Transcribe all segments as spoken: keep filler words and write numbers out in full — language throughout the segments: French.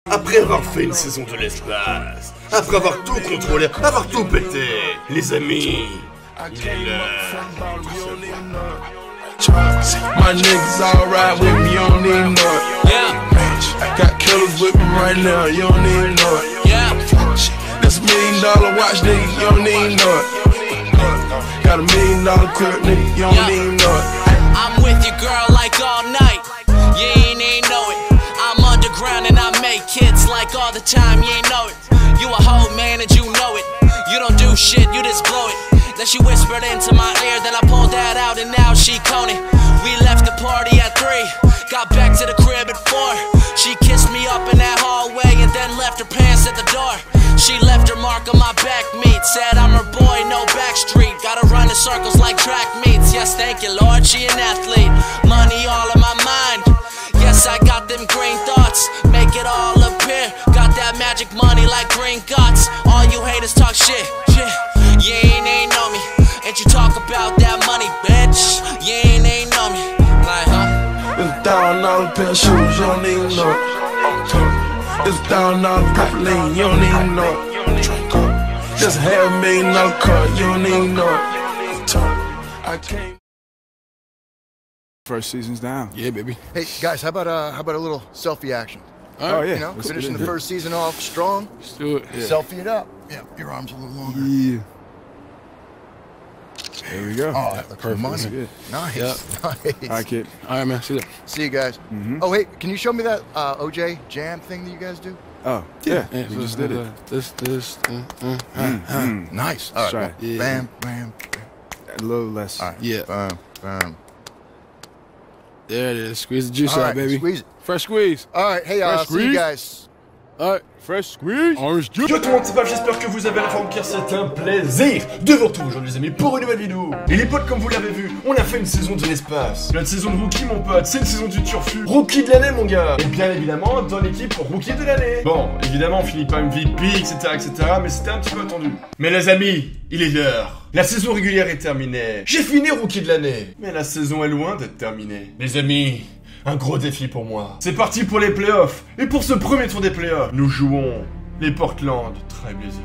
Après avoir fait une saison de l'espace, après avoir tout contrôlé, avoir tout pété, les amis, il est l'heure de se voir. My niggas all ride with me, you don't even know it. Yeah. Got killers with me right now, you don't even know it. Yeah. This a million dollar watch, nigga, you don't even know it. Got a million dollar crib, nigga, you don't yeah. even know it. I'm with you, girl, like all night. You ain't even know it. I'm underground and I make hits like all the time, you ain't know it. You a hoe, man, and you know it. You don't do shit, you just blow it. Then she whispered into my ear, then I pulled that out and now she coning. We left the party at three, got back to the crib at four. She kissed me up in that hallway and then left her pants at the door. She left her mark on my back meat, said I'm her boy, no backstreet. Gotta run in circles like track meets. Yes, thank you, Lord, she an athlete. Money all in my mind. Yes, I got them green thoughts, make it all appear. Got that magic money like green guts. All you haters talk shit, shit. You ain't ain't know me, and you talk about that money, bitch. You ain't ain't know me, like huh? It's a thousand dollar pair of shoes, you don't even know it. It's a thousand dollar purple lean, you don't even know it. Just a half a million dollar car, you don't even know it. I can't. First season's down. Yeah, baby. Hey guys, how about uh, how about a little selfie action? Right. Oh yeah, you know, let's finishing the it. first season off strong. Let's do it. Yeah. Selfie it up. Yeah, your arms a little longer. Yeah. There we go. Oh, that looks perfect. money. Good. Nice. Yep. Nice. All right, kid. All right, man. See you. See you guys. Mm-hmm. Oh, hey, can you show me that uh, O J Jam thing that you guys do? Oh yeah, Yeah, we so just did it. This, this, uh, uh, Mm, uh, mm. Nice. All right. Try Well, it. Yeah. Bam, bam. A little less. All right. Yeah. Bam, bam. There it is. Squeeze the juice All out, right, baby. squeeze it. Fresh squeeze. All right. Hey, uh, Fresh see you squeeze. guys. All right. Fresh squeeze. Orange juice. Yo tout le monde, c'est Paf, j'espère que vous avez la forme car c'est un plaisir de vous retrouver aujourd'hui les amis pour une nouvelle vidéo. Et les potes, comme vous l'avez vu, on a fait une saison de l'espace. Notre saison de rookie mon pote, c'est une saison du turfu. Rookie de l'année mon gars. Et bien évidemment dans l'équipe rookie de l'année. Bon, évidemment on finit pas M V P, etc etc, mais c'était un petit peu attendu. Mais les amis, il est l'heure. La saison régulière est terminée. J'ai fini rookie de l'année. Mais la saison est loin d'être terminée. Les amis, un gros défi pour moi. C'est parti pour les playoffs. Et pour ce premier tour des playoffs, nous jouons les Portland Trail Blazers.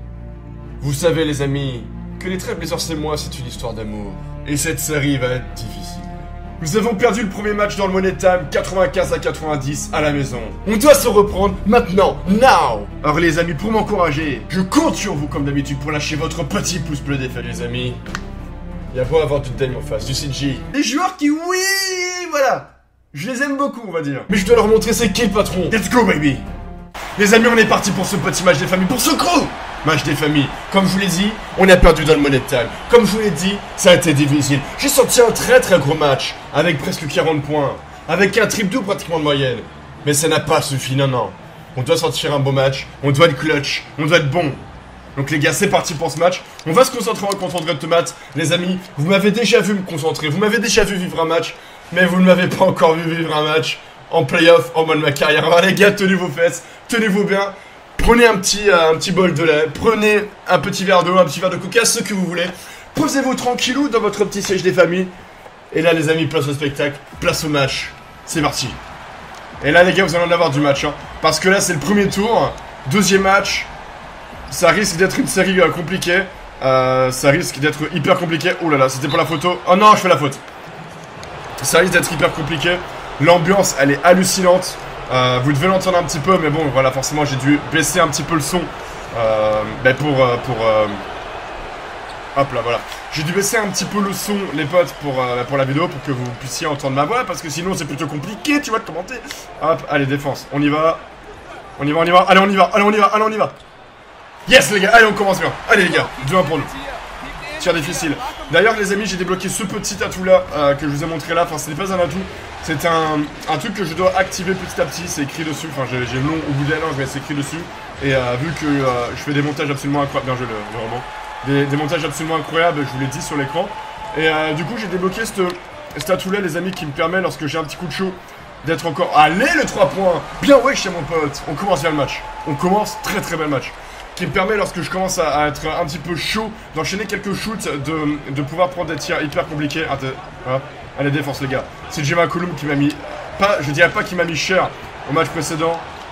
Vous savez les amis, que les Trail Blazers et moi c'est une histoire d'amour. Et cette série va être difficile. Nous avons perdu le premier match dans le Money Time, quatre-vingt-quinze à quatre-vingt-dix à la maison. On doit se reprendre maintenant, now. Alors les amis, pour m'encourager, je compte sur vous comme d'habitude pour lâcher votre petit pouce bleu des faits les amis. Il y a beau avoir du Dame en face, du C G. Des joueurs qui, oui, voilà. Je les aime beaucoup, on va dire. Mais je dois leur montrer c'est qui le patron. Let's go, baby. Les amis, on est parti pour ce petit match des familles, pour ce gros match des familles. Comme je vous l'ai dit, on a perdu dans le Money Time. Comme je vous l'ai dit, ça a été difficile. J'ai sorti un très très gros match, avec presque quarante points, avec un triple double pratiquement de moyenne. Mais ça n'a pas suffi, non, non. On doit sortir un beau match, on doit être clutch, on doit être bon. Donc les gars, c'est parti pour ce match. On va se concentrer en contre de tomate. Les amis, vous m'avez déjà vu me concentrer, vous m'avez déjà vu vivre un match, mais vous ne m'avez pas encore vu vivre un match en playoff, en mode ma carrière. Alors les gars, tenez vos fesses, tenez-vous bien. Prenez un petit, euh, un petit bol de lait, prenez un petit verre d'eau, un petit verre de coca, ce que vous voulez. Posez-vous tranquillou dans votre petit siège des familles. Et là les amis, place au spectacle, place au match. C'est parti. Et là les gars, vous allez en avoir du match, hein, parce que là c'est le premier tour, deuxième match. Ça risque d'être une série euh, compliquée. Euh, ça risque d'être hyper compliqué. Oh là là, c'était pour la photo. Oh non, je fais la faute. Ça risque d'être hyper compliqué. L'ambiance, elle est hallucinante. Euh, vous devez l'entendre un petit peu, mais bon, voilà, forcément, j'ai dû baisser un petit peu le son. Euh, ben pour... Euh, pour euh... Hop là, voilà. J'ai dû baisser un petit peu le son, les potes, pour, euh, pour la vidéo, pour que vous puissiez entendre ma voix, parce que sinon, c'est plutôt compliqué, tu vois, de commenter. Hop, allez, défense. On y va. On y va, on y va. Allez, on y va. Allez, on y va. Allez, on y va. Yes, les gars. Allez, on commence bien. Allez, les gars. deux un pour nous. Tir difficile. D'ailleurs les amis, j'ai débloqué ce petit atout là euh, que je vous ai montré là. Enfin, ce n'est pas un atout, c'est un, un truc que je dois activer petit à petit. C'est écrit dessus. Enfin, j'ai le nom au bout de la langue, mais c'est écrit dessus. Et euh, vu que euh, je fais des montages absolument incroyables, bien joué le, le roman, des, des montages absolument incroyables, je vous l'ai dit sur l'écran. Et euh, du coup, j'ai débloqué cet atout là, les amis, qui me permet lorsque j'ai un petit coup de chaud d'être encore. Allez, le trois points. Bien ouais, chez mon pote. On commence bien le match. On commence très très bel match. Qui me permet, lorsque je commence à, à être un petit peu chaud, d'enchaîner quelques shoots, de, de pouvoir prendre des tirs hyper compliqués. Ah, voilà. Allez, défense les gars. C'est J M A Column qui m'a mis, pas, je dirais pas qui m'a mis cher au match précédent,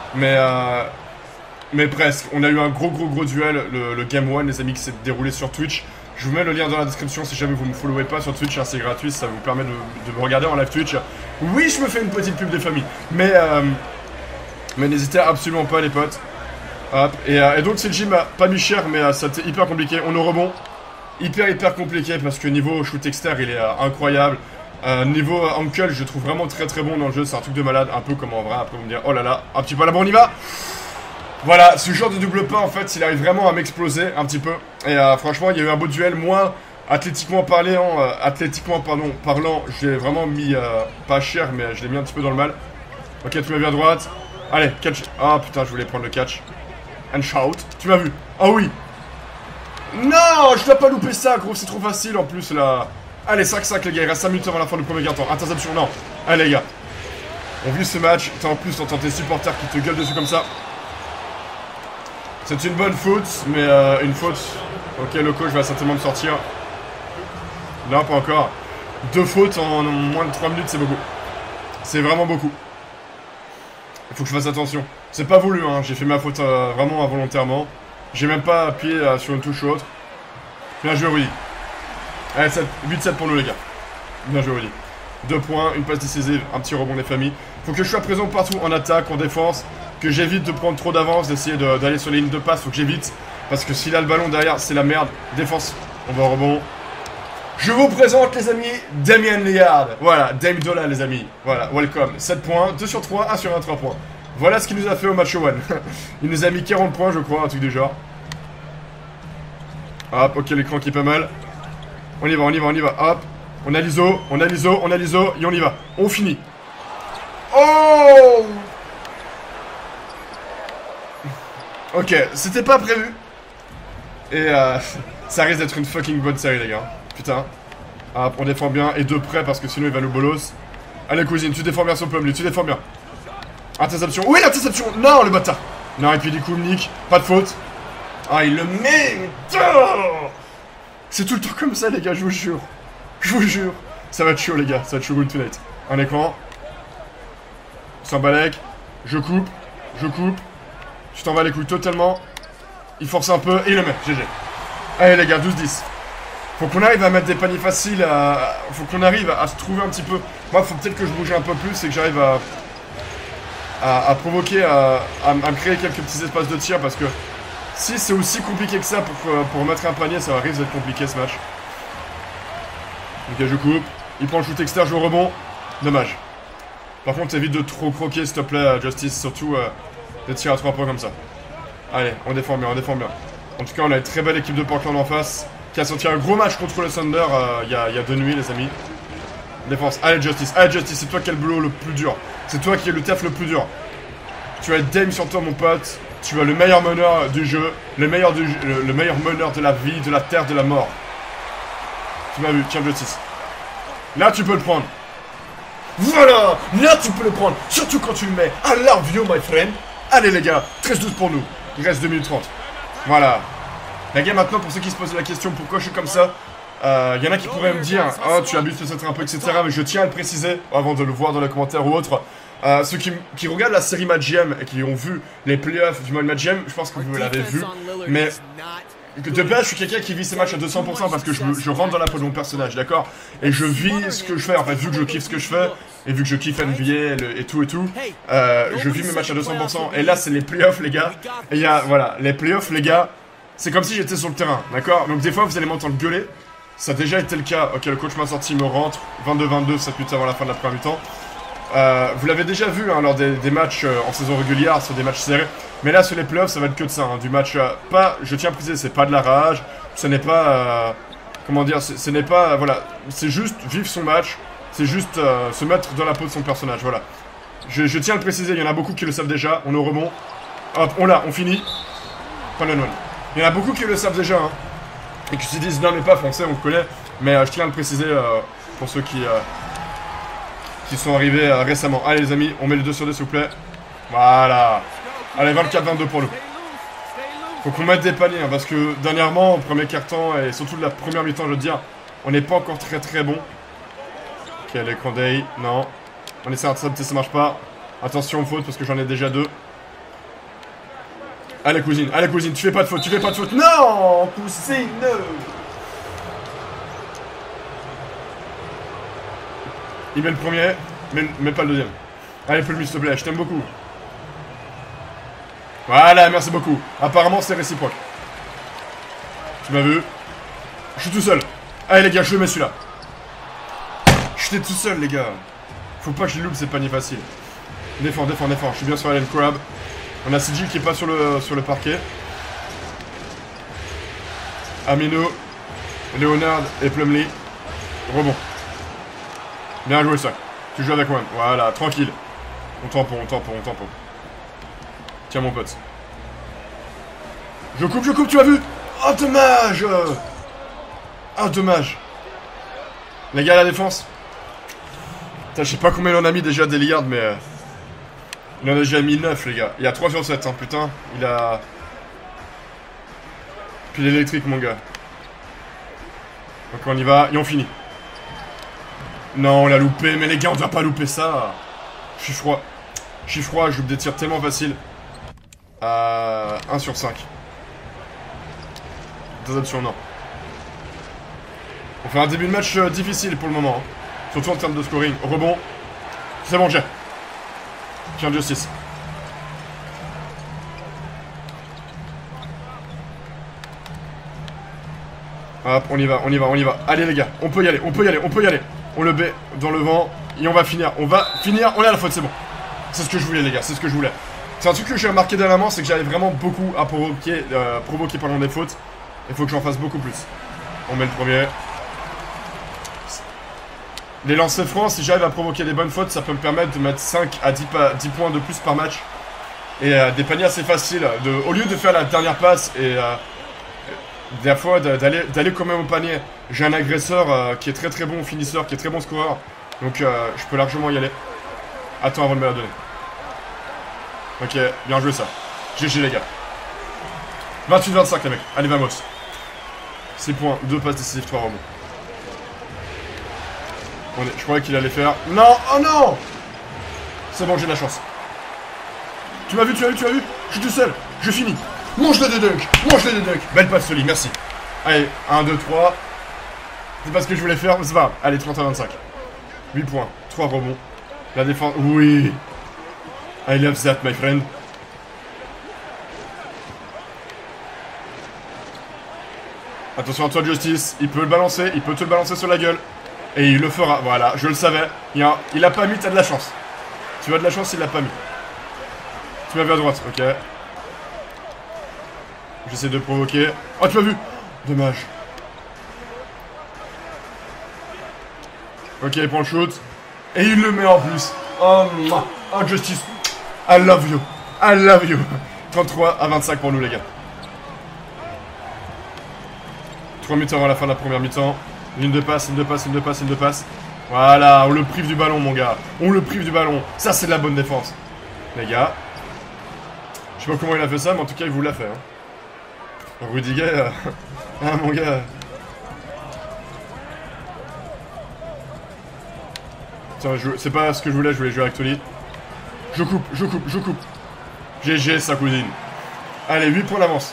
Mais, euh, mais presque. On a eu un gros, gros, gros duel, le, le Game one, les amis, qui s'est déroulé sur Twitch. Je vous mets le lien dans la description si jamais vous me followez pas sur Twitch, hein, c'est gratuit, ça vous permet de, de me regarder en live Twitch. Oui, je me fais une petite pub des familles, mais, euh, mais n'hésitez absolument pas, les potes. Hop, et, euh, et donc, c'est le gym, pas mis cher, mais euh, ça a été hyper compliqué. On nous rebond. Hyper, hyper compliqué parce que niveau shoot externe, il est euh, incroyable. Euh, niveau euh, ankle, je trouve vraiment très très bon dans le jeu, c'est un truc de malade, un peu comme en vrai. Après, vous me direz, oh là là, un petit peu là, bon, on y va. Voilà, ce genre de double pas, en fait, il arrive vraiment à m'exploser un petit peu. Et euh, franchement, il y a eu un beau duel. Moi, athlétiquement parlant, euh, athlétiquement pardon, parlant, j'ai vraiment mis, euh, pas cher, mais je l'ai mis un petit peu dans le mal. Ok, tu m'as vu à droite. Allez, catch. Ah putain, je voulais prendre le catch. And shout. Tu m'as vu. Ah oui. Non, je dois pas louper ça, gros, c'est trop facile en plus là. Allez, cinq cinq les gars, il reste cinq minutes avant la fin du premier quart-temps. Interception, non. Allez les gars. On vit ce match. T'as en plus, t'entends tes supporters qui te gueulent dessus comme ça. C'est une bonne faute, mais euh, une faute. Ok, le coach va certainement me sortir. Non, pas encore. Deux fautes en moins de trois minutes, c'est beaucoup. C'est vraiment beaucoup. Il faut que je fasse attention. C'est pas voulu, hein. J'ai fait ma faute euh, vraiment involontairement. J'ai même pas appuyé euh, sur une touche ou autre. Bien joué, Rudy. Allez, huit sept pour nous, les gars. Bien joué, Rudy. Deux points, une passe décisive, un petit rebond des familles. Faut que je sois présent partout, en attaque, en défense. Que j'évite de prendre trop d'avance, d'essayer d'aller sur les lignes de passe. Faut que j'évite. Parce que s'il a le ballon derrière, c'est la merde. Défense, on va au rebond. Je vous présente, les amis, Damien Lillard. Voilà, Dame Dolla, les amis. Voilà, welcome. sept points, deux sur trois, un sur un, trois points. Voilà ce qu'il nous a fait au match one. Il nous a mis quarante points, je crois, un truc du genre. Hop, ok, l'écran qui est pas mal. On y va, on y va, on y va. Hop, on a l'I S O, on a l'I S O, on a l'I S O, et on y va. On finit. Oh! Ok, c'était pas prévu. Et euh, ça risque d'être une fucking bonne série, les gars. Putain. Hop, on défend bien, et de près, parce que sinon il va nous bolos. Allez, cousine, tu défends bien son Plumlee, tu défends bien. Interception. Oui, l'interception. Non, le bâtard. Non, et puis du coup, Nick, pas de faute. Ah, il le met. C'est tout le temps comme ça, les gars, je vous jure. Je vous jure. Ça va être chaud, les gars. Ça va être chaud good tonight. Un écran. Sans balèque. Je coupe. Je coupe. Tu t'en vas les couilles totalement. Il force un peu et il le met. G G. Allez, les gars, douze dix. Faut qu'on arrive à mettre des paniers faciles. À... Faut qu'on arrive à se trouver un petit peu. Moi, faut peut-être que je bouge un peu plus et que j'arrive à... À, à provoquer, à, à, à me créer quelques petits espaces de tir parce que si c'est aussi compliqué que ça pour, pour mettre un panier, ça risque d'être compliqué ce match. Ok, je coupe. Il prend le shoot externe, je joue au rebond. Dommage. Par contre, évite de trop croquer, s'il te plaît, Justice. Surtout euh, des tirs à trois points comme ça. Allez, on défend bien, on défend bien. En tout cas, on a une très belle équipe de Portland en face qui a sorti un gros match contre le Thunder euh, il y, a, y a deux nuits, les amis. Défense. Allez, Justice. Allez, Justice, c'est toi qui as le boulot le plus dur. C'est toi qui as le taf le plus dur. Tu as Dame sur toi, mon pote. Tu as le meilleur meneur du jeu. Le meilleur, du, le, le meilleur meneur de la vie, de la terre, de la mort. Tu m'as vu. Tiens, Justice. Là, tu peux le prendre. Voilà. Là, tu peux le prendre. Surtout quand tu le mets. I love you, my friend. Allez, les gars. treize douze pour nous. Il reste deux minutes trente. Voilà. Les gars, maintenant, pour ceux qui se posent la question pourquoi je suis comme ça, il euh, y en a qui pourraient me dire « Oh, tu abuses peut-être un peu, et cetera » Mais je tiens à le préciser, avant de le voir dans les commentaires ou autre. Euh, ceux qui, qui regardent la série Match G M et qui ont vu les playoffs du mode Match G M, je pense que vous l'avez vu. Mais de base, je suis quelqu'un qui vit ses matchs à deux cents pour cent parce que je, je rentre dans la peau de mon personnage, d'accord? Et je vis ce que je fais, en fait, vu que je kiffe ce que je fais, et vu que je kiffe N B A le, et tout et tout, euh, je vis mes matchs à deux cents pour cent. Et là, c'est les playoffs, les gars. Et il y a, voilà, les playoffs, les gars, c'est comme si j'étais sur le terrain, d'accord? Donc des fois, vous allez m'entendre gueuler. Ça a déjà été le cas. Ok, le coach m'a sorti, il me rentre. vingt-deux vingt-deux, sept minutes avant la fin de la première mi-temps. Euh, vous l'avez déjà vu hein, lors des, des matchs euh, en saison régulière, sur des matchs serrés. Mais là, sur les playoffs, ça va être que de ça. Hein, du match, euh, pas, je tiens à préciser, c'est pas de la rage. Ce n'est pas, euh, comment dire, ce n'est pas, euh, voilà. C'est juste vivre son match. C'est juste euh, se mettre dans la peau de son personnage, voilà. Je, je tiens à le préciser, il y en a beaucoup qui le savent déjà. On est au rebond. Hop, on l'a, on finit. Pas le one. Il y en a beaucoup qui le savent déjà, hein. Et qui se disent non mais pas français, on le connaît. Mais euh, je tiens à le préciser euh, pour ceux qui, euh, qui sont arrivés euh, récemment. Allez les amis, on met les deux sur deux s'il vous plaît. Voilà. Allez, vingt-quatre vingt-deux pour nous. Faut qu'on mette des paniers, hein, parce que dernièrement, au premier quart-temps, et surtout de la première mi-temps, je veux dire, on n'est pas encore très très bon. Ok, l'écran day, non. On essaie d'intercepter, ça marche pas. Attention aux fautes, parce que j'en ai déjà deux. Allez, cousine, allez, cousine, tu fais pas de faute, tu fais pas de faute. Non, cousine. Il met le premier, mais, mais pas le deuxième. Allez, Pelmi, s'il te plaît, je t'aime beaucoup. Voilà, merci beaucoup. Apparemment, c'est réciproque. Tu m'as vu? Je suis tout seul. Allez, les gars, je le mets celui-là. J'étais tout seul, les gars. Faut pas que je les loupe, c'est pas ni facile. Défends, défends, défends. Je suis bien sur Allen Crab. On a C J qui est pas sur le, sur le parquet. Amino, Leonard et Plumlee. Rebond. Bien joué, ça. Tu joues avec moi. Voilà, tranquille. On tampon, on tampon, on tampon. Tiens, mon pote. Je coupe, je coupe, tu as vu? Oh, dommage. Oh, dommage. Les gars, à la défense. Putain, je sais pas combien il en a mis déjà des Lillard, mais... Euh, il en a déjà mis neuf, les gars. Il y a trois sur sept, hein, putain. Il a... Pile électrique, mon gars. Donc on y va, et on finit. Non, on l'a loupé, mais les gars, on doit pas louper ça. Je suis froid. Je suis froid, je loupe des tirs tellement faciles. À un sur cinq. Deux options, non. On fait un début de match euh, difficile pour le moment. Hein. Surtout en termes de scoring. Rebond. C'est bon, j'ai. Tiens, Justice. Hop, on y va, on y va, on y va. Allez, les gars, on peut y aller, on peut y aller, on peut y aller. On le met dans le vent et on va finir. On va finir, on est à la faute, c'est bon. C'est ce que je voulais, les gars, c'est ce que je voulais. C'est un truc que j'ai remarqué dernièrement, c'est que j'avais vraiment beaucoup à provoquer, euh, provoquer pendant des fautes. Il faut que j'en fasse beaucoup plus. On met le premier. Les lancers francs, si j'arrive à provoquer des bonnes fautes, ça peut me permettre de mettre cinq à dix, dix points de plus par match. Et euh, des paniers assez faciles. De, au lieu de faire la dernière passe et euh, des fois d'aller d'aller quand même au panier. J'ai un agresseur euh, qui est très très bon finisseur, qui est très bon scoreur. Donc euh, je peux largement y aller. Attends avant de me la donner. Ok, bien joué ça. G G les gars. vingt-huit vingt-cinq les mecs. Allez, vamos. six points, deux passes décisives, trois rebonds. On est, je croyais qu'il allait faire... Non, oh non. C'est bon, j'ai de la chance. Tu m'as vu, tu m'as vu, tu m'as vu. Je suis tout seul, je finis. Mange-le des dunks, mange-le des dunks. Belle passe Soli, merci. Allez, un, deux, trois. C'est pas ce que je voulais faire, mais c'est pas grave. Allez, trente à vingt-cinq. huit points, trois rebonds. La défense... Oui. I love that, my friend. Attention à toi, Justice. Il peut le balancer, il peut te le balancer sur la gueule. Et il le fera, voilà, je le savais. Il a, il a pas mis, t'as de la chance. Tu as de la chance, il l'a pas mis. Tu m'as vu à droite, ok. J'essaie de provoquer. Oh, tu m'as vu. Dommage. Ok, il prend le shoot. Et il le met en plus. Oh, oh, Justice. I love you. I love you. trente-trois à vingt-cinq pour nous, les gars. trois mi-temps avant la fin de la première mi-temps. Ligne de passe, ligne de passe, ligne de passe, ligne de passe. Voilà, on le prive du ballon, mon gars. On le prive du ballon. Ça, c'est de la bonne défense. Les gars. Je sais pas comment il a fait ça, mais en tout cas, il vous l'a fait. Hein. Rudiger, euh... ah, mon gars. Tiens, je... c'est pas ce que je voulais, je voulais jouer avec Toli. Je coupe, je coupe, je coupe. G G, sa cousine. Allez, huit points d'avance.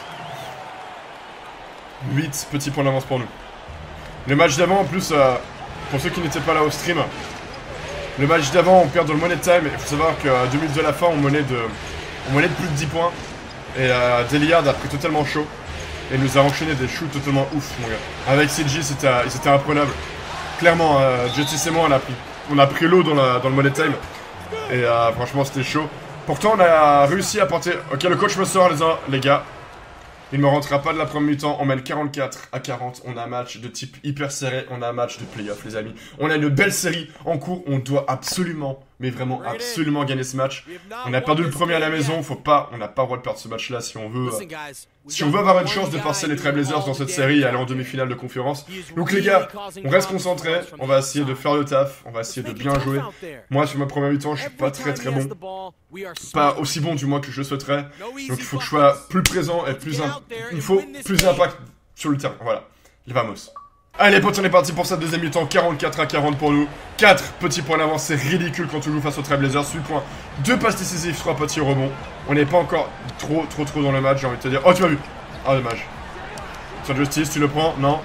huit petits points d'avance pour nous. Le match d'avant, en plus, euh, pour ceux qui n'étaient pas là au stream, le match d'avant, on perd dans le money time. Il faut savoir qu'à deux minutes de la fin, on menait de, on menait de plus de dix points. Et euh, Deliard a pris totalement chaud. Et nous a enchaîné des shoots totalement ouf, mon gars. Avec C J, c'était imprenable. Clairement, euh, Justice et moi, on a pris, on a pris l'eau dans, dans le money time. Et euh, franchement, c'était chaud. Pourtant, on a réussi à porter... Ok, le coach me sort, les, les gars. Il ne me rentrera pas de la première mi-temps. On mène quarante-quatre à quarante. On a un match de type hyper serré. On a un match de playoff, les amis. On a une belle série en cours. On doit absolument, mais vraiment absolument gagner ce match. On a perdu le premier à la maison. Faut pas, on n'a pas le droit de perdre ce match-là si on veut. Euh, si on veut avoir une chance de passer les Trailblazers dans cette série et aller en demi-finale de conférence. Donc les gars, on reste concentrés. On va essayer de faire le taf. On va essayer de bien jouer. Moi, sur ma première mi-temps, je suis pas très très bon. Pas aussi bon du moins que je le souhaiterais. Donc il faut que je sois plus présent et plus... Il faut plus d'impact sur le terrain. Voilà. Il vamos. Allez potes, on est parti pour cette deuxième mi-temps, quarante-quatre à quarante pour nous. quatre petits points d'avance, c'est ridicule quand tu joues face aux Trailblazers. huit points, deux passes décisives, trois petits rebonds. On n'est pas encore trop, trop, trop dans le match, j'ai envie de te dire. Oh, tu m'as vu. Ah, dommage. Sur Justice, tu le prends? Non.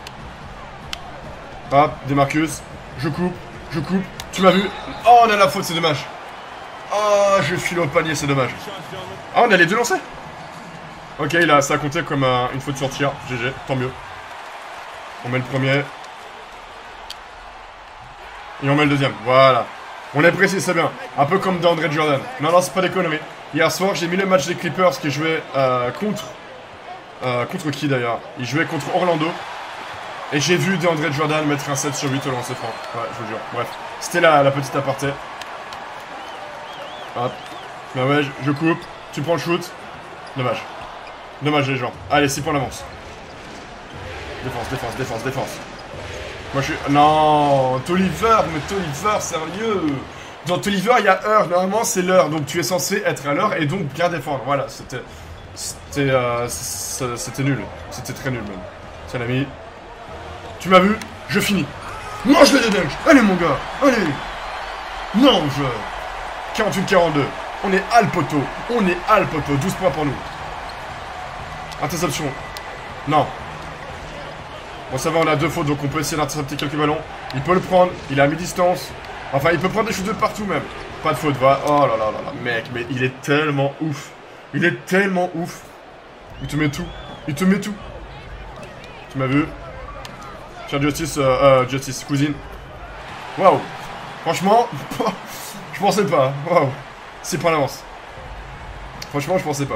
Hop, Demarcus. Je coupe, je coupe. Tu m'as vu? Oh, on a la faute, c'est dommage. Oh, je file au panier, c'est dommage. Ah, on a les deux lancés. Ok, là, ça a compté comme euh, une faute sur tir. G G, tant mieux. On met le premier. Et on met le deuxième. Voilà. On est précis, c'est bien. Un peu comme DeAndre Jordan. Non, non, c'est pas des conneries. Hier soir, j'ai mis le match des Clippers qui jouait euh, contre... Euh, contre qui d'ailleurs? Il jouait contre Orlando. Et j'ai vu DeAndre Jordan mettre un sept sur huit au lancer franc. Ouais, je vous jure. Bref. C'était la, la petite aparté. Hop. Ben ouais, je, je coupe. Tu prends le shoot. Dommage. Dommage les gens. Allez, six points d'avance. Défense, défense, défense, défense. Moi je suis... Non, Tolliver, mais Tolliver, sérieux. Dans Tolliver, il y a heure. Normalement, c'est l'heure. Donc tu es censé être à l'heure et donc bien défendre. Voilà, c'était... C'était... Euh, c'était nul. C'était très nul même. Tiens l'ami. Tu m'as vu? Je finis. Mange le dunk. Allez mon gars. Allez. Non, je... quarante-huit quarante-deux. On est à le poteau. On est à le poteau. douze points pour nous. Interception. Non. Bon, ça va, on a deux fautes, donc on peut essayer d'intercepter quelques ballons. Il peut le prendre, il est à mi-distance. Enfin, il peut prendre des shoots de partout même. Pas de faute, voilà. Oh là là là là, mec, mais il est tellement ouf. Il est tellement ouf. Il te met tout. Il te met tout. Tu m'as vu? Cher Justice, euh, euh, Justice, cousine. Waouh. Franchement, je pensais pas. Waouh. C'est pas l'avance. Franchement, je pensais pas.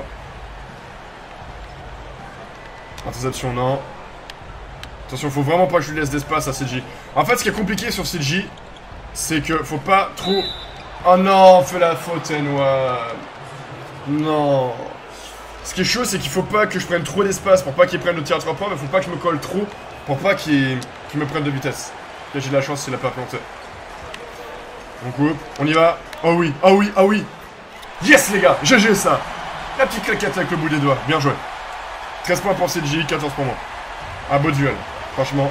Interception, non. Attention, faut vraiment pas que je lui laisse d'espace à C J. En fait, ce qui est compliqué sur C J, c'est que faut pas trop... Oh non, fais la faute, Noir. Non. Ce qui est chaud, c'est qu'il faut pas que je prenne trop d'espace pour pas qu'il prenne le tir à trois points, mais faut pas que je me colle trop pour pas qu'il qu me prenne de vitesse. Là, j'ai de la chance s'il a pas planté. On coupe, on y va. Oh oui, oh oui, oh oui. Yes, les gars, G G ça. La petite claquette avec le bout des doigts, bien joué. treize points pour C J, quatorze pour moi. Un beau duel, franchement.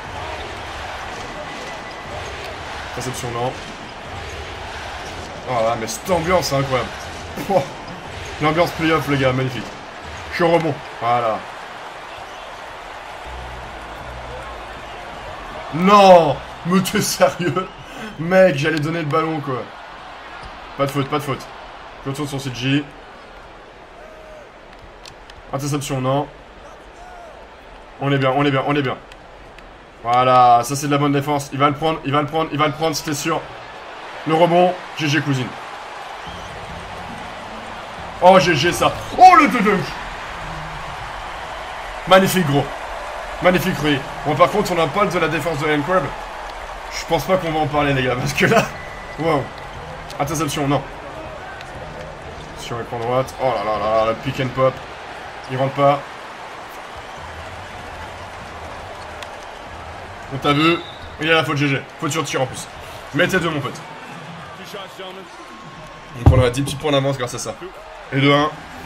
Réception, non. Oh là, mais cette ambiance, c'est incroyable. Oh. L'ambiance playoff, les gars, magnifique. Je suis au rebond, voilà. Non. Mais t'es sérieux? Mec, j'allais donner le ballon, quoi. Pas de faute, pas de faute. Je retourne sur C J. Interception, non. On est bien, on est bien, on est bien. Voilà, ça c'est de la bonne défense. Il va le prendre, il va le prendre, il va le prendre, c'était sûr. Le rebond, G G cousine. Oh G G ça. Oh le deux dunk. Magnifique gros. Magnifique Rui. Bon par contre on a pas de la défense de Ryan Crab. Je pense pas qu'on va en parler les gars, parce que là... Wow. Interception, non. Sur écran droite. Oh là là là, le pick and pop. Il rentre pas. On t'a vu. Il y a la faute G G. Faute sur tir en plus. Mettez deux mon pote. Donc on aura dix petits points d'avance grâce à ça. Et de un.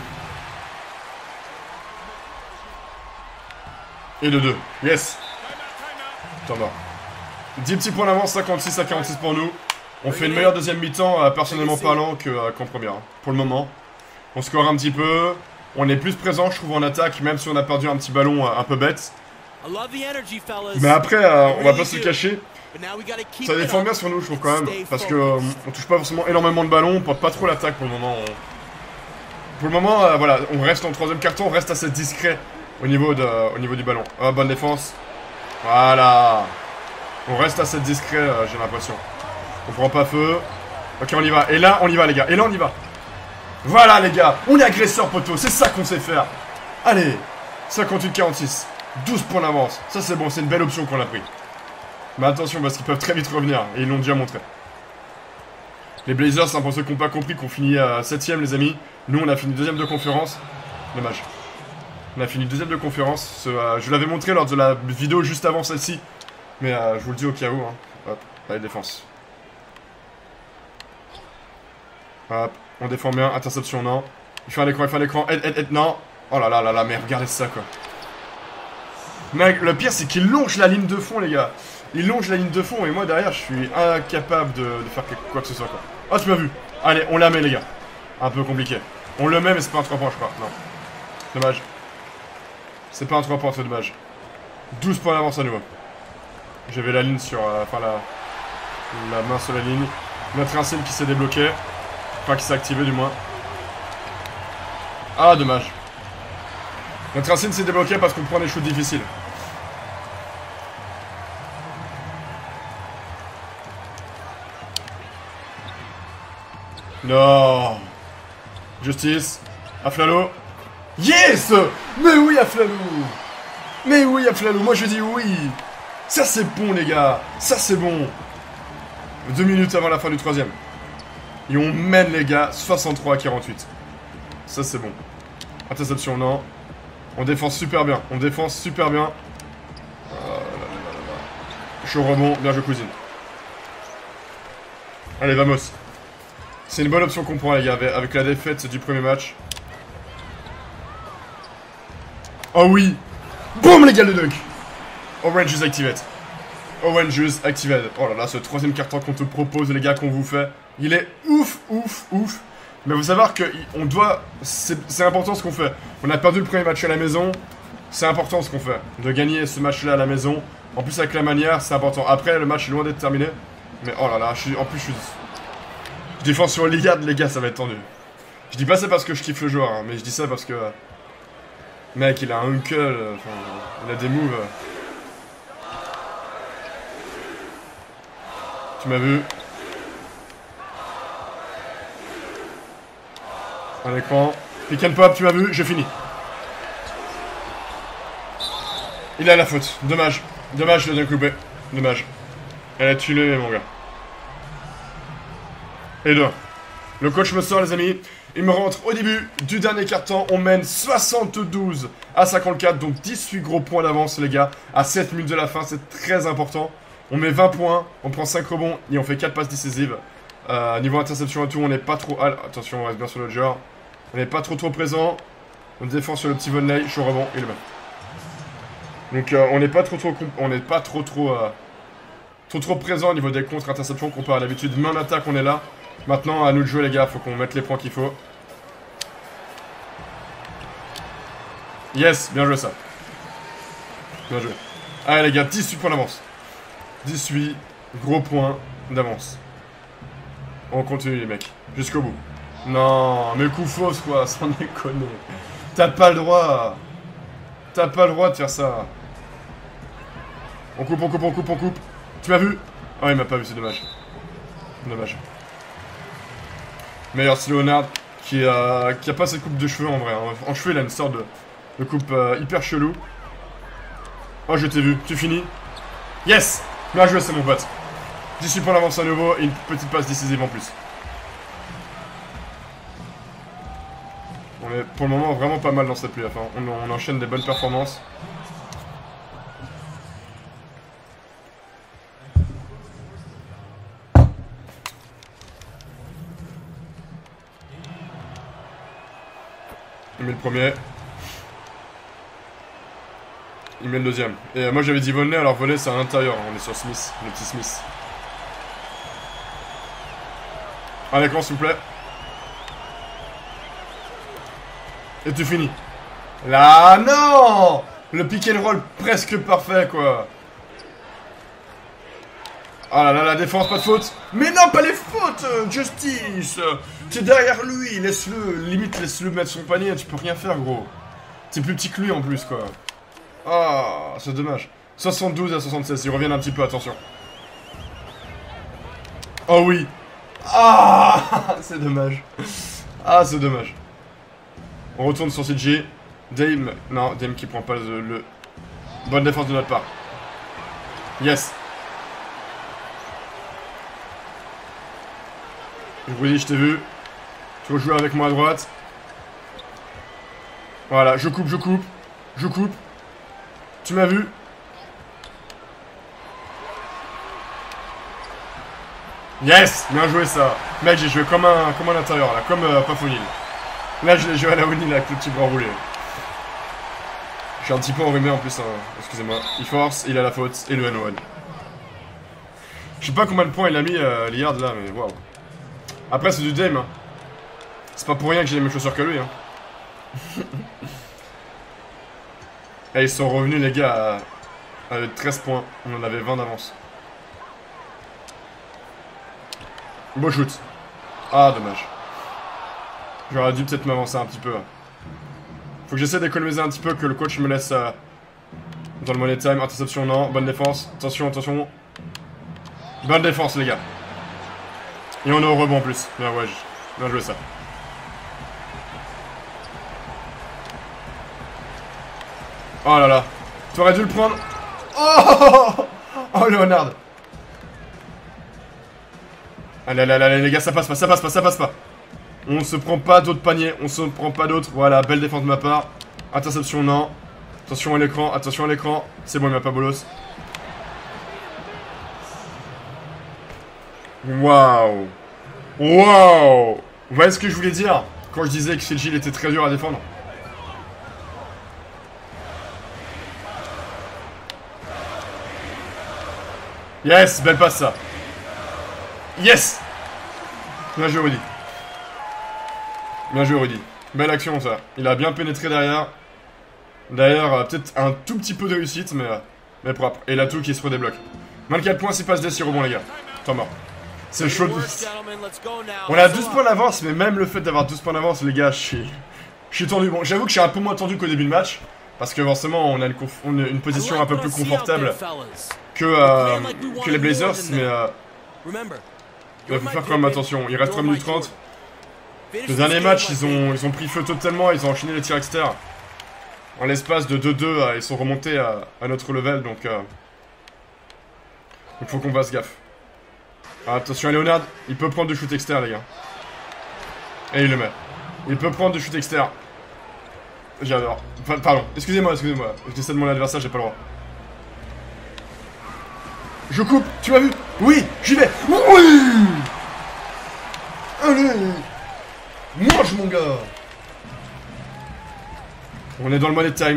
Et de deux. Yes. T'en vas. dix petits points d'avance, cinquante-six à quarante-six pour nous. On fait une meilleure deuxième mi-temps, euh, personnellement parlant, qu'en euh, qu première. Hein, pour le moment. On score un petit peu. On est plus présent, je trouve, en attaque, même si on a perdu un petit ballon euh, un peu bête. Mais après, euh, on va pas se le cacher. Ça défend bien sur nous, je trouve, quand même. Parce que euh, on touche pas forcément énormément de ballons, on porte pas trop l'attaque pour le moment. On... Pour le moment, euh, voilà, on reste en troisième carton, on reste assez discret au niveau, de, euh, au niveau du ballon. Oh, bonne défense. Voilà. On reste assez discret, euh, j'ai l'impression. On prend pas feu. Ok, on y va. Et là, on y va, les gars. Et là, on y va. Voilà, les gars. On est agresseur, poteau. C'est ça qu'on sait faire. Allez. cinquante-huit quarante-six. douze points d'avance. Ça, c'est bon. C'est une belle option qu'on a pris. Mais attention, parce qu'ils peuvent très vite revenir. Et ils l'ont déjà montré. Les Blazers, c'est un peu ceux qui n'ont pas compris qu'on finit à septième, les amis. Nous, on a fini deuxième de conférence. Dommage. On a fini deuxième de conférence. Ce, euh, je l'avais montré lors de la vidéo juste avant celle-ci. Mais euh, je vous le dis au cas où. Hein. Hop, allez, défense. Hop, on défend bien. Interception, non. Il fait un écran, il fait un écran. Aide, aide, aide, non. Oh là là là là, mais regardez ça, quoi. Mec, le pire, c'est qu'il longe la ligne de fond, les gars. Il longe la ligne de fond, et moi, derrière, je suis incapable de, de faire quoi que ce soit, quoi. Oh, tu m'as vu. Allez, on la met, les gars. Un peu compliqué. On le met, mais c'est pas un trois points, je crois. Non. Dommage. C'est pas un trois points, c'est dommage. douze points d'avance à nouveau. J'avais la ligne sur... Euh, enfin, la... La main sur la ligne. Notre insigne qui s'est débloqué. Enfin, qui s'est activé, du moins. Ah, dommage. Notre insigne s'est débloqué parce qu'on prend des shoots difficiles. Non. Justice. Aflalo. Yes. Mais oui, Aflalo. Mais oui, Aflalo. Moi, je dis oui. Ça, c'est bon, les gars. Ça, c'est bon. Deux minutes avant la fin du troisième. Et on mène, les gars, soixante-trois à quarante-huit. Ça, c'est bon. Interception, non. On défend super bien. On défend super bien. Oh là là là là. Chaud rebond. Bien joué, cousine. Allez, vamos. C'est une bonne option qu'on prend, les gars, avec la défaite du premier match. Oh oui. Boum, les gars, le dunk. Orange is activate. Orange is activate. Oh là là, ce troisième carton qu'on te propose, les gars, qu'on vous fait. Il est ouf, ouf, ouf. Mais vous savoir que on doit... C'est important ce qu'on fait. On a perdu le premier match à la maison. C'est important ce qu'on fait. De gagner ce match-là à la maison. En plus, avec la manière, c'est important. Après, le match est loin d'être terminé. Mais oh là là, je suis... en plus, je suis... Je défends sur Lillard, les gars, ça va être tendu. Je dis pas ça parce que je kiffe le joueur, hein, mais je dis ça parce que... Mec, il a un uncle, euh, enfin, il a des moves. Euh. Tu m'as vu. Un écran. Pick and pop, tu m'as vu, j'ai fini. Il a la faute, dommage. Dommage, le dunk loupé. Dommage. Elle a tué, mon gars. Et deux. Le coach me sort, les amis. Il me rentre au début du dernier quart-temps. On mène soixante-douze à cinquante-quatre. Donc dix-huit gros points d'avance, les gars. À sept minutes de la fin, c'est très important. On met vingt points. On prend cinq rebonds. Et on fait quatre passes décisives. Euh, niveau interception et tout, on n'est pas trop... Attention, on reste bien sur le joueur. On n'est pas trop trop présent. On défend sur le petit volley. Chaud rebond. Et le même. Donc euh, on n'est pas trop trop... On n'est pas trop trop... Euh, trop trop présent au niveau des contre-interceptions comparé à l'habitude. Mais en attaque, on est là. Maintenant, à nous de jouer, les gars. Faut qu'on mette les points qu'il faut. Yes, bien joué ça. Bien joué. Allez, les gars, dix-huit points d'avance. dix-huit gros points d'avance. On continue, les mecs. Jusqu'au bout. Non, mais coup fausse, quoi. Sans déconner. T'as pas le droit. T'as pas le droit de faire ça. On coupe, on coupe, on coupe, on coupe. Tu m'as vu? Oh, il m'a pas vu, c'est dommage. Dommage. Meilleur c'est Leonard qui a, qui a pas cette coupe de cheveux en vrai. Hein. En cheveux, il a une sorte de, de coupe euh, hyper chelou. Oh, je t'ai vu. Tu finis? Yes! Bien joué, c'est mon pote. dix-huit points d'avance à nouveau et une petite passe décisive en plus. On est pour le moment vraiment pas mal dans cette playoff. Hein. On, on enchaîne des bonnes performances. Il met le premier. Il met le deuxième. Et euh, moi j'avais dit volley, alors volley c'est à l'intérieur. On est sur Smith, le petit Smith. Un écran s'il vous plaît. Et tu finis. Là, non! Le pick and roll presque parfait quoi. Ah là là, la défense, pas de faute. Mais non, pas les fautes, Justice. T'es derrière lui, laisse-le, limite laisse-le mettre son panier, tu peux rien faire gros. T'es plus petit que lui en plus quoi. Ah, c'est dommage. soixante-douze à soixante-seize, ils reviennent un petit peu, attention. Oh oui. Ah, c'est dommage. Ah, c'est dommage. On retourne sur C J. Dame, non, Dame qui prend pas le, le... Bonne défense de notre part. Yes. Je vous dis, je t'ai vu. Tu veux jouer avec moi à droite. Voilà, je coupe, je coupe. Je coupe. Tu m'as vu. Yes. Bien joué ça. Mec, j'ai joué comme un, comme un intérieur là. Comme euh, Pafonil. Là, je l'ai joué à la O'Neal avec le petit bras roulé. Je suis un petit peu enrhumé en plus, hein. Excusez-moi. Il force, il a la faute, et le N one. Je sais pas combien de points il a mis euh, Lillard là, mais waouh. Après, c'est du Dame. Hein. C'est pas pour rien que j'ai les mêmes chaussures que lui. Hein. Et ils sont revenus, les gars, à, à treize points. On en avait vingt d'avance. Beau shoot. Ah, dommage. J'aurais dû peut-être m'avancer un petit peu. Faut que j'essaie d'économiser un petit peu, que le coach me laisse euh, dans le money time. Interception, non. Bonne défense. Attention, attention. Bonne défense, les gars. Et on est au rebond en plus. Bien, ouais, bien joué ça. Oh là là. T'aurais dû le prendre. Oh, oh Leonard. Allez, allez, allez, les gars, ça passe pas, ça passe pas, ça passe pas. On se prend pas d'autres paniers, on se prend pas d'autres. Voilà, belle défense de ma part. Interception, non. Attention à l'écran, attention à l'écran. C'est bon, il m'a pas bolos. Waouh. Waouh. Vous voyez ce que je voulais dire quand je disais que Phil Gill était très dur à défendre? Yes, belle passe ça. Yes. Bien joué Rudy. Bien joué Rudy. Belle action ça. Il a bien pénétré derrière. D'ailleurs, euh, peut-être un tout petit peu de réussite, mais, euh, mais propre. Et là tout qui se redébloque. vingt-quatre points, six passes D, six rebonds les gars. Temps mort. C'est chaud. On a douze points d'avance, mais même le fait d'avoir douze points d'avance, les gars, je suis, je suis tendu. Bon, j'avoue que je suis un peu moins tendu qu'au début de match. Parce que forcément, on a une, on a une position un peu plus confortable que, euh, que les Blazers, mais euh, il faut faire quand même attention. Il reste trois minutes trente. Le dernier match, ils ont, ils ont pris feu totalement, ils ont enchaîné les tirs externes. En l'espace de deux deux, ils sont remontés à, à notre level, donc euh, il faut qu'on fasse gaffe. Ah, attention à Leonard, il peut prendre du shoot externe, les gars. Et il le met. Il peut prendre du shoot externe. J'adore. Enfin, pardon, excusez-moi, excusez-moi. Je décède de mon adversaire, j'ai pas le droit. Je coupe, tu m'as vu? Oui, j'y vais. Oui. Allez. Mange, mon gars. On est dans le money time.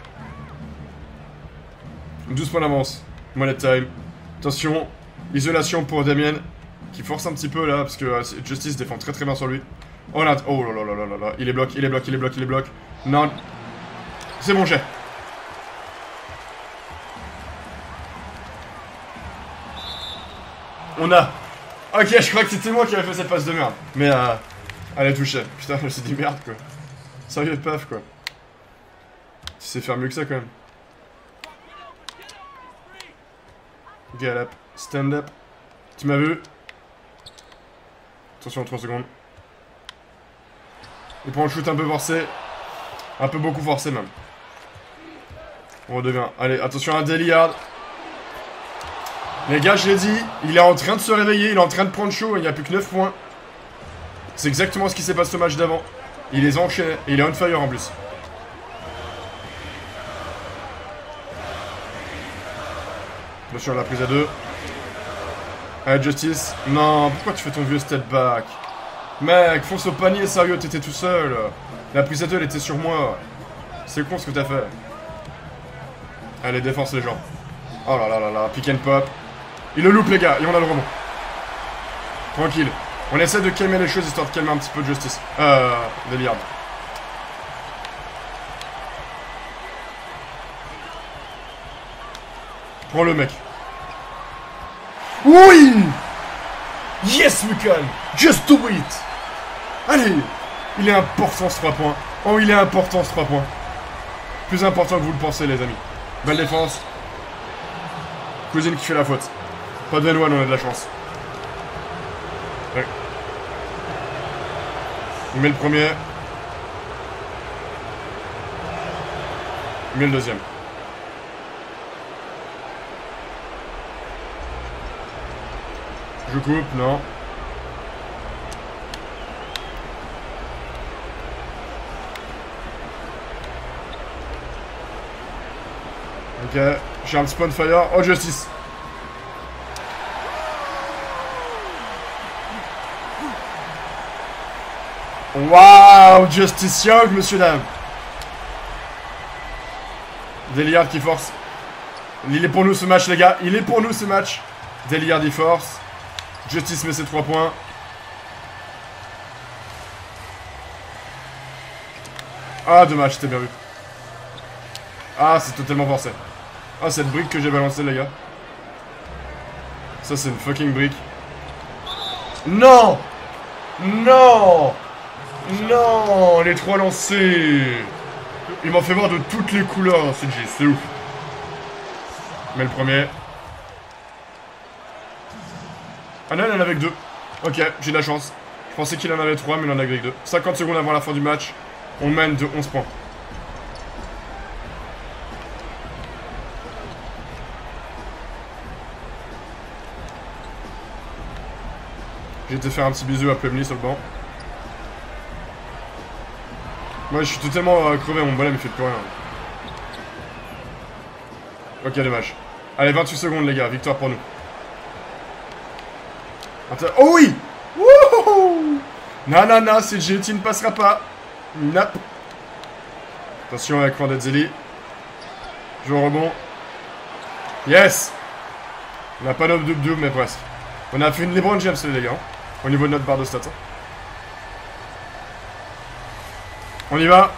douze points d'avance. Money time. Attention. Isolation pour Damien. Qui force un petit peu là. Parce que euh, Justice défend très très bien sur lui. Oh là. Oh là là là là là. Il est bloqué, il est bloqué, il est bloqué, il est bloqué. Non. C'est mon jet. On a. Ok, je crois que c'était moi qui avais fait cette passe de merde. Mais euh. Elle a touché. Putain, je me suis dit merde quoi. Sérieux paf quoi. Tu sais faire mieux que ça quand même. Get up. Stand up. Tu m'as vu? Attention, trois secondes. Il prend un shoot un peu forcé. Un peu beaucoup forcé même. On redevient. Allez, attention à Lillard. Les gars, je l'ai dit, il est en train de se réveiller, il est en train de prendre chaud, il n'y a plus que neuf points. C'est exactement ce qui s'est passé au match d'avant. Il les enchaîne et il est on fire en plus. Attention à la prise à deux. Allez, Justice. Non, pourquoi tu fais ton vieux step back? Mec, fonce au panier, sérieux, t'étais tout seul. La prise à deux, elle était sur moi. C'est con ce que t'as fait. Allez, défense les gens. Oh là là là là, pick and pop. Il le loupe les gars, et on a le rebond. Tranquille. On essaie de calmer les choses histoire de calmer un petit peu de Justice. Euh, Lillard. Prends le mec. Oui! Yes, we can! Just do it! Allez! Il est important ce trois points. Oh, il est important ce trois points. Plus important que vous le pensez, les amis. Belle défense. Cousine qui fait la faute. Pas de N one, on a de la chance. Ouais. Il met le premier. Il met le deuxième. Je coupe, non. Ok, j'ai un petit peu de fire. Oh, Justice. Waouh, Justice Young, monsieur dame. Dele qui force. Il est pour nous ce match, les gars. Il est pour nous ce match. Dele il force. Justice met ses trois points. Ah, dommage, c'était bien vu. Ah, c'est totalement forcé. Ah, cette brique que j'ai balancée, les gars. Ça, c'est une fucking brique. Non! Non! Non! Les trois lancés! Il m'en fait voir de toutes les couleurs, C J, c'est ouf. Mais le premier. Ah non, il en avait que deux. Ok, j'ai de la chance. Je pensais qu'il en avait trois, mais il en avait que deux. cinquante secondes avant la fin du match. On mène de onze points. J'ai été faire un petit bisou à Plumlee sur le banc. Moi je suis totalement euh, crevé, mon bonhomme il fait plus rien. Ok, dommage. Allez, vingt-huit secondes les gars, victoire pour nous. Attends. Oh oui! Wouhou! Non, non, non, C J, tu ne passeras pas. Nope. Attention avec Randazzelli. Joue au rebond. Yes! On n'a pas d'off double, mais presque. On a fait une LeBron James les gars. Au niveau de notre barre de stats. On y va.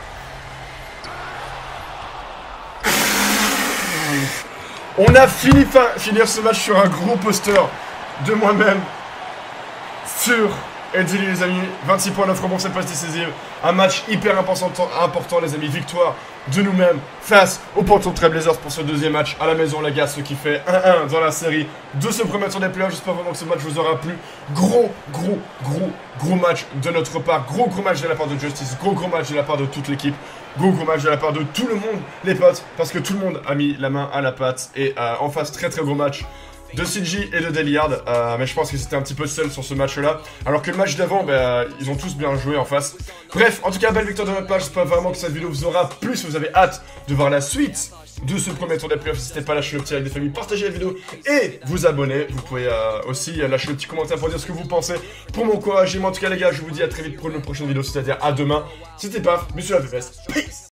On a fini fin, finir ce match sur un gros poster de moi-même sur Eddie les amis. vingt-six points, neuf rebonds, sept passes décisives. Un match hyper important, important les amis. Victoire de nous-mêmes face aux Portland Trail Blazers pour ce deuxième match à la maison les gars. Ce qui fait un un dans la série de ce premier tour des playoffs. J'espère vraiment que ce match vous aura plu. Gros, gros, gros, gros match de notre part. Gros, gros match de la part de Justice. Gros, gros match de la part de toute l'équipe. Gros, gros match de la part de tout le monde, les potes. Parce que tout le monde a mis la main à la pâte. Et euh, en face, très très gros match de C J et de Dele, euh, mais je pense que c'était un petit peu seul sur ce match-là. Alors que le match d'avant, bah, ils ont tous bien joué en face. Bref, en tout cas, belle victoire de notre part. J'espère vraiment que cette vidéo vous aura plu. Si vous avez hâte de voir la suite de ce premier tour des playoffs, n'hésitez pas à lâcher le petit like des familles, partager la vidéo et vous abonner. Vous pouvez euh, aussi lâcher le petit commentaire pour dire ce que vous pensez, pour m'encourager. Moi, en tout cas, les gars, je vous dis à très vite pour une prochaine vidéo, c'est-à-dire à demain. C'était Paf, monsieur la P P S. Peace!